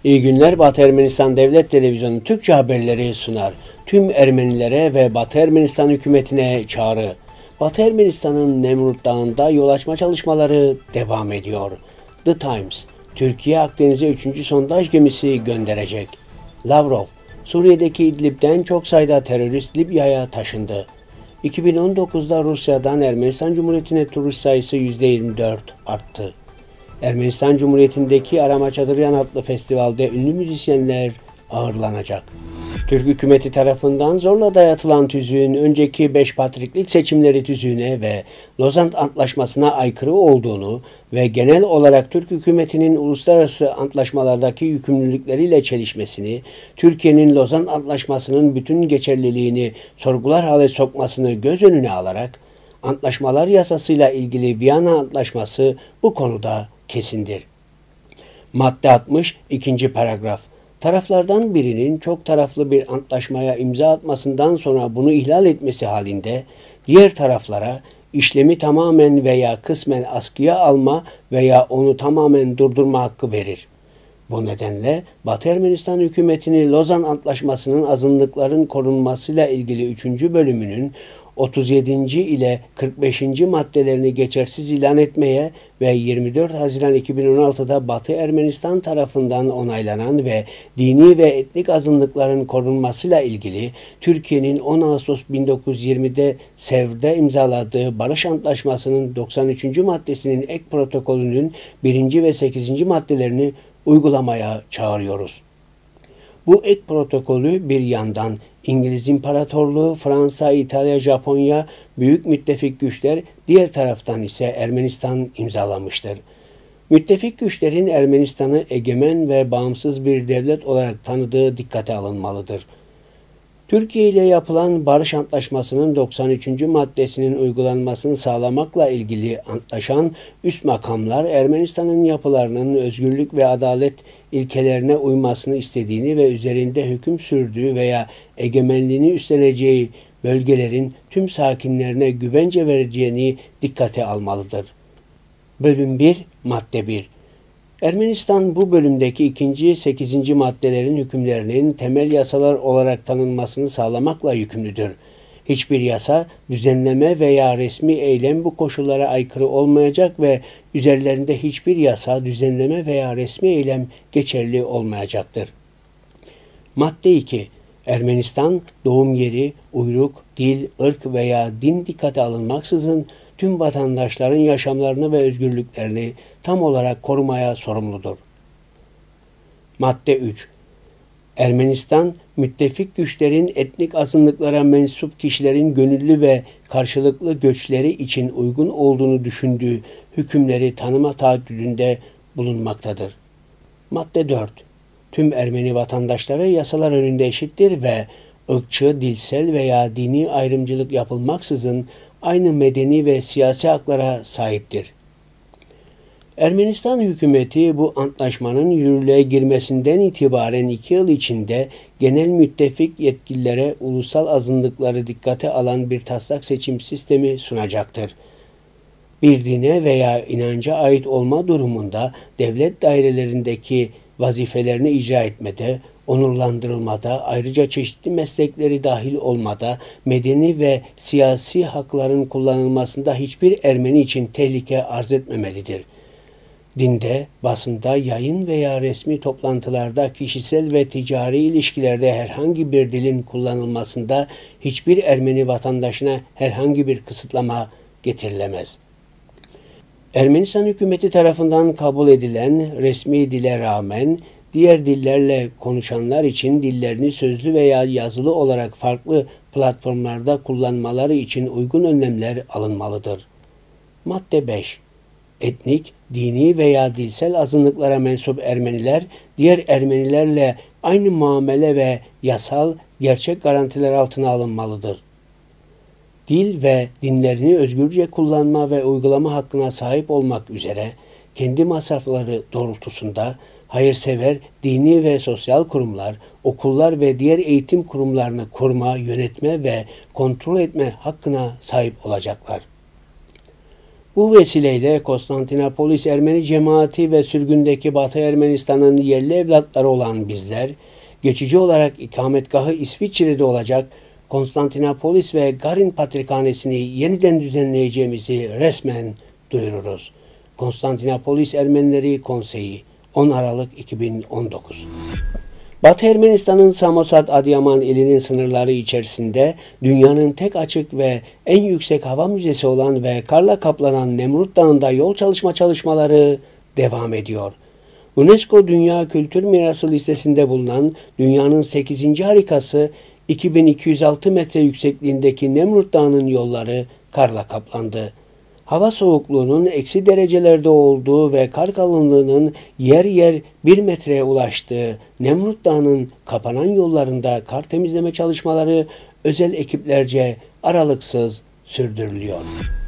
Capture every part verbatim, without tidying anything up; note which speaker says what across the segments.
Speaker 1: İyi günler. Batı Ermenistan Devlet Televizyonu Türkçe haberleri sunar. Tüm Ermenilere ve Batı Ermenistan hükümetine çağrı. Batı Ermenistan'ın Nemrut Dağı'nda yol açma çalışmaları devam ediyor. The Times, Türkiye Akdeniz'e üçüncü sondaj gemisi gönderecek. Lavrov, Suriye'deki İdlib'den çok sayıda terörist Libya'ya taşındı. iki bin on dokuzda Rusya'dan Ermenistan Cumhuriyeti'ne turist sayısı yüzde yirmi dört arttı. Ermenistan Cumhuriyeti'ndeki Arama Çadıryan adlı festivalde ünlü müzisyenler ağırlanacak. Türk hükümeti tarafından zorla dayatılan tüzüğün önceki beş patriklik seçimleri tüzüğüne ve Lozan Antlaşması'na aykırı olduğunu ve genel olarak Türk hükümetinin uluslararası antlaşmalardaki yükümlülükleriyle çelişmesini, Türkiye'nin Lozan Antlaşması'nın bütün geçerliliğini sorgular hale sokmasını göz önüne alarak, Antlaşmalar Yasası'yla ilgili Viyana Antlaşması bu konuda kesindir. Madde altmış, ikinci paragraf. Taraflardan birinin çok taraflı bir antlaşmaya imza atmasından sonra bunu ihlal etmesi halinde diğer taraflara işlemi tamamen veya kısmen askıya alma veya onu tamamen durdurma hakkı verir. Bu nedenle Batı Ermenistan hükümetini Lozan Antlaşması'nın azınlıkların korunmasıyla ilgili üçüncü bölümünün otuz yedinci ile kırk beşinci maddelerini geçersiz ilan etmeye ve yirmi dört Haziran iki bin on altıda Batı Ermenistan tarafından onaylanan ve dini ve etnik azınlıkların korunmasıyla ilgili Türkiye'nin on Ağustos bin dokuz yüz yirmide Sevr'de imzaladığı Barış Antlaşması'nın doksan üçüncü maddesinin ek protokolünün birinci ve sekizinci maddelerini uygulamaya çağırıyoruz. Bu ek protokolü bir yandan İngiliz İmparatorluğu, Fransa, İtalya, Japonya, büyük müttefik güçler, diğer taraftan ise Ermenistan imzalamıştır. Müttefik güçlerin Ermenistan'ı egemen ve bağımsız bir devlet olarak tanıdığı dikkate alınmalıdır. Türkiye ile yapılan Barış Antlaşması'nın doksan üçüncü maddesinin uygulanmasını sağlamakla ilgili antlaşan üst makamlar Ermenistan'ın yapılarının özgürlük ve adalet ilkelerine uymasını istediğini ve üzerinde hüküm sürdüğü veya egemenliğini üstleneceği bölgelerin tüm sakinlerine güvence vereceğini dikkate almalıdır. Bölüm bir, madde bir. Ermenistan bu bölümdeki ikinci, sekizinci maddelerin hükümlerinin temel yasalar olarak tanınmasını sağlamakla yükümlüdür. Hiçbir yasa, düzenleme veya resmi eylem bu koşullara aykırı olmayacak ve üzerlerinde hiçbir yasa, düzenleme veya resmi eylem geçerli olmayacaktır. Madde iki. Ermenistan, doğum yeri, uyruk, dil, ırk veya din dikkate alınmaksızın tüm vatandaşların yaşamlarını ve özgürlüklerini tam olarak korumaya sorumludur. Madde üç. Ermenistan, müttefik güçlerin etnik azınlıklara mensup kişilerin gönüllü ve karşılıklı göçleri için uygun olduğunu düşündüğü hükümleri tanıma taahhüdünde bulunmaktadır. Madde dört. Tüm Ermeni vatandaşları yasalar önünde eşittir ve ırkçı, dilsel veya dini ayrımcılık yapılmaksızın aynı medeni ve siyasi haklara sahiptir. Ermenistan hükümeti bu antlaşmanın yürürlüğe girmesinden itibaren iki yıl içinde genel müttefik yetkililere ulusal azınlıkları dikkate alan bir taslak seçim sistemi sunacaktır. Bir dine veya inanca ait olma durumunda devlet dairelerindeki vazifelerini icra etmede, onurlandırılmada, ayrıca çeşitli meslekleri dahil olmada, medeni ve siyasi hakların kullanılmasında hiçbir Ermeni için tehlike arz etmemelidir. Dinde, basında, yayın veya resmi toplantılarda, kişisel ve ticari ilişkilerde herhangi bir dilin kullanılmasında hiçbir Ermeni vatandaşına herhangi bir kısıtlama getirilemez. Ermenistan hükümeti tarafından kabul edilen resmi dile rağmen, diğer dillerle konuşanlar için dillerini sözlü veya yazılı olarak farklı platformlarda kullanmaları için uygun önlemler alınmalıdır. Madde beş. Etnik, dini veya dilsel azınlıklara mensup Ermeniler, diğer Ermenilerle aynı muamele ve yasal gerçek garantiler altına alınmalıdır. Dil ve dinlerini özgürce kullanma ve uygulama hakkına sahip olmak üzere kendi masrafları doğrultusunda hayırsever, dini ve sosyal kurumlar, okullar ve diğer eğitim kurumlarını kurma, yönetme ve kontrol etme hakkına sahip olacaklar. Bu vesileyle Konstantinopolis Ermeni cemaati ve sürgündeki Batı Ermenistan'ın yerli evlatları olan bizler, geçici olarak ikametgahı İsviçre'de olacak Konstantinopolis ve Garin Patrikhanesi'ni yeniden düzenleyeceğimizi resmen duyururuz. Konstantinopolis Ermenileri Konseyi on Aralık iki bin on dokuz. Batı Ermenistan'ın Samosat Adıyaman ilinin sınırları içerisinde dünyanın tek açık ve en yüksek hava müzesi olan ve karla kaplanan Nemrut Dağı'nda yol çalışma çalışmaları devam ediyor. UNESCO Dünya Kültür Mirası listesinde bulunan dünyanın sekizinci harikası iki bin iki yüz altı metre yüksekliğindeki Nemrut Dağı'nın yolları karla kaplandı. Hava soğukluğunun eksi derecelerde olduğu ve kar kalınlığının yer yer bir metreye ulaştığı Nemrut Dağı'nın kapanan yollarında kar temizleme çalışmaları özel ekiplerce aralıksız sürdürülüyor.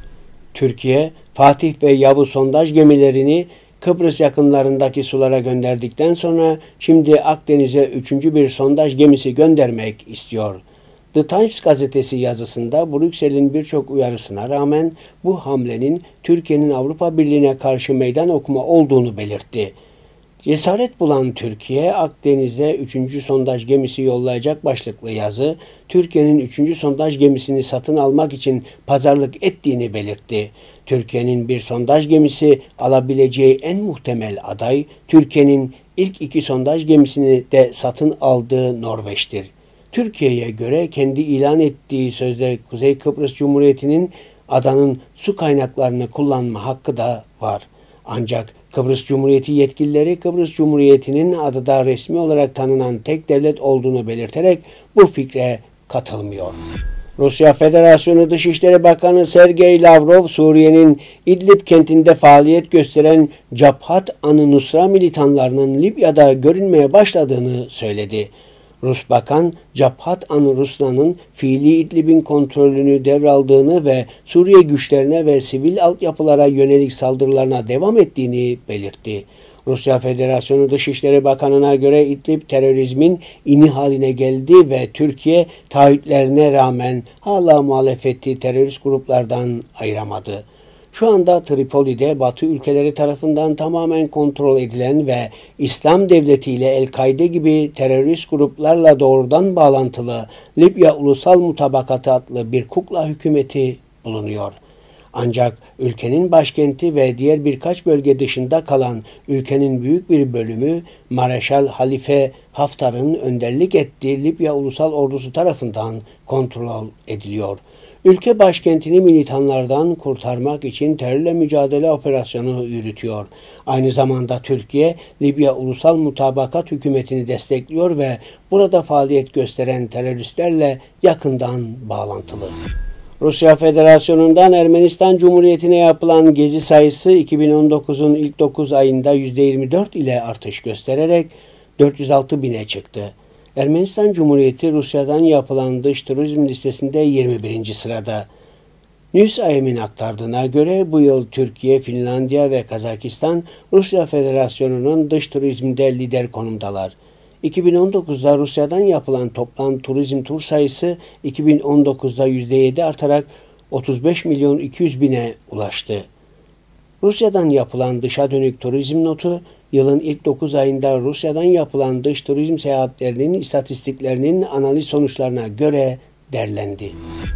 Speaker 1: Türkiye, Fatih ve Yavuz sondaj gemilerini Kıbrıs yakınlarındaki sulara gönderdikten sonra şimdi Akdeniz'e üçüncü bir sondaj gemisi göndermek istiyor. The Times gazetesi yazısında Brüksel'in birçok uyarısına rağmen bu hamlenin Türkiye'nin Avrupa Birliği'ne karşı meydan okuma olduğunu belirtti. Cesaret bulan Türkiye, Akdeniz'e üçüncü sondaj gemisi yollayacak başlıklı yazı, Türkiye'nin üçüncü sondaj gemisini satın almak için pazarlık ettiğini belirtti. Türkiye'nin bir sondaj gemisi alabileceği en muhtemel aday, Türkiye'nin ilk iki sondaj gemisini de satın aldığı Norveç'tir. Türkiye'ye göre kendi ilan ettiği sözde Kuzey Kıbrıs Cumhuriyeti'nin adanın su kaynaklarını kullanma hakkı da var. Ancak Kıbrıs Cumhuriyeti yetkilileri Kıbrıs Cumhuriyeti'nin adada resmi olarak tanınan tek devlet olduğunu belirterek bu fikre katılmıyor. Rusya Federasyonu Dışişleri Bakanı Sergey Lavrov, Suriye'nin İdlib kentinde faaliyet gösteren Cabhat an-Nusra militanlarının Libya'da görünmeye başladığını söyledi. Rus Bakan, Cabhat an-Nusra'nın fiili İdlib'in kontrolünü devraldığını ve Suriye güçlerine ve sivil altyapılara yönelik saldırılarına devam ettiğini belirtti. Rusya Federasyonu Dışişleri Bakanı'na göre İdlib terörizmin ini haline geldi ve Türkiye taahhütlerine rağmen hala muhalefeti terörist gruplardan ayıramadı. Şu anda Tripoli'de Batı ülkeleri tarafından tamamen kontrol edilen ve İslam Devleti ile El-Kaide gibi terörist gruplarla doğrudan bağlantılı Libya Ulusal Mutabakatı adlı bir kukla hükümeti bulunuyor. Ancak ülkenin başkenti ve diğer birkaç bölge dışında kalan ülkenin büyük bir bölümü Mareşal Halife Haftar'ın önderlik ettiği Libya Ulusal Ordusu tarafından kontrol ediliyor. Ülke başkentini militanlardan kurtarmak için terörle mücadele operasyonu yürütüyor. Aynı zamanda Türkiye, Libya Ulusal Mutabakat Hükümeti'ni destekliyor ve burada faaliyet gösteren teröristlerle yakından bağlantılı. Rusya Federasyonu'ndan Ermenistan Cumhuriyeti'ne yapılan gezi sayısı iki bin on dokuzun ilk dokuz ayında yüzde yirmi dört ile artış göstererek dört yüz altı bine çıktı. Ermenistan Cumhuriyeti Rusya'dan yapılan dış turizm listesinde yirmi birinci sırada. Newsayem'in aktardığına göre bu yıl Türkiye, Finlandiya ve Kazakistan Rusya Federasyonu'nun dış turizmde lider konumdalar. iki bin on dokuzda Rusya'dan yapılan toplam turizm tur sayısı iki bin on dokuzda yüzde yedi artarak otuz beş milyon iki yüz bine ulaştı. Rusya'dan yapılan dışa dönük turizm notu, yılın ilk dokuz ayında Rusya'dan yapılan dış turizm seyahatlerinin istatistiklerinin analiz sonuçlarına göre derlendi.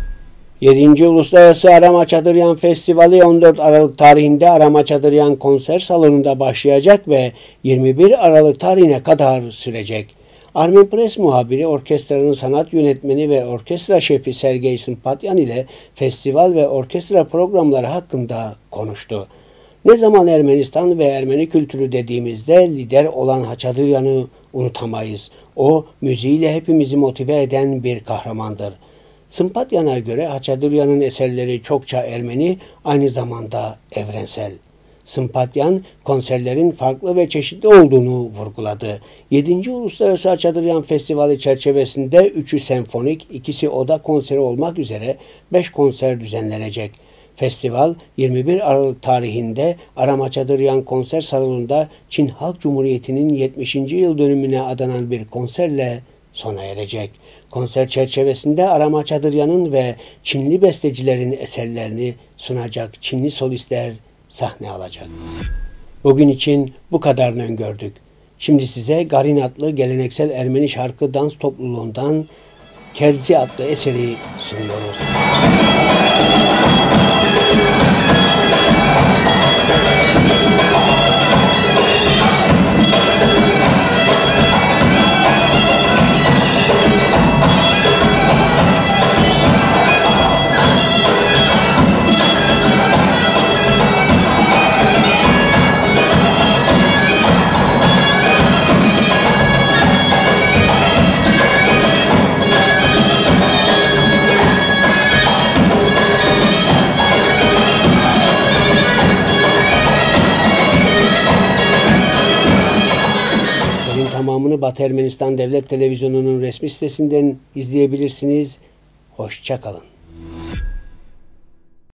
Speaker 1: yedinci Uluslararası Arama Çadıryan Festivali on dört Aralık tarihinde Arama Çadıryan Konser Salonu'nda başlayacak ve yirmi bir Aralık tarihine kadar sürecek. Armin Press muhabiri, orkestranın sanat yönetmeni ve orkestra şefi Sergey Sympatyan ile festival ve orkestra programları hakkında konuştu. Ne zaman Ermenistan ve Ermeni kültürü dediğimizde lider olan Haçadıryan'ı unutamayız. O, müziğiyle hepimizi motive eden bir kahramandır. Sympatyan'a göre Haçadıryan'ın eserleri çokça Ermeni, aynı zamanda evrensel. Sympatyan, konserlerin farklı ve çeşitli olduğunu vurguladı. yedinci Uluslararası Haçadıryan Festivali çerçevesinde üçü senfonik, ikisi oda konseri olmak üzere beş konser düzenlenecek. Festival yirmi bir Aralık tarihinde Aram Haçadıryan Konser Salonu'nda Çin Halk Cumhuriyeti'nin yetmişinci yıl dönümüne adanan bir konserle sona erecek. Konser çerçevesinde Arama Çadıryan'ın ve Çinli bestecilerin eserlerini sunacak Çinli solistler sahne alacak. Bugün için bu kadarını öngördük. Şimdi size Garin adlı geleneksel Ermeni şarkı dans topluluğundan Kerzi adlı eseri sunuyoruz. Tamamını Batı Ermenistan Devlet Televizyonu'nun resmi sitesinden izleyebilirsiniz. Hoşça kalın.